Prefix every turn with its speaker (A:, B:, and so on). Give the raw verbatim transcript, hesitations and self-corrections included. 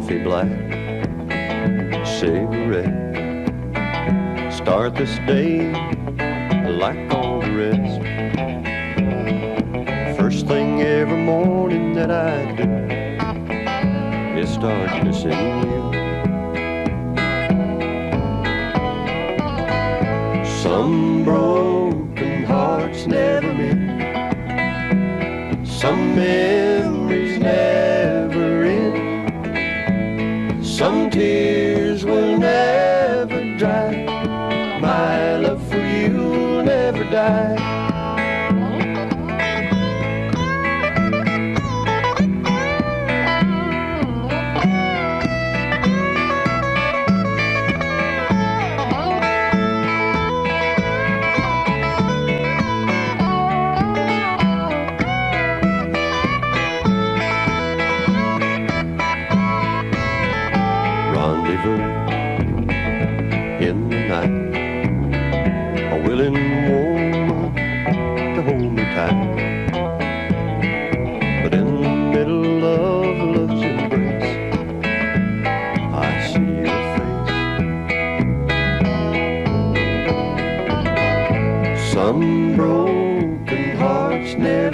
A: coffee black cigarette. Start this day like all the rest. First thing every morning that I do is start missing you. Some broken hearts never meet. Some memories never end. Some tears will never dry. My love for you will never die. Rendezvous in the night, a willing woman to hold me tight. But in the middle of love's embrace, I see your face. Some broken hearts never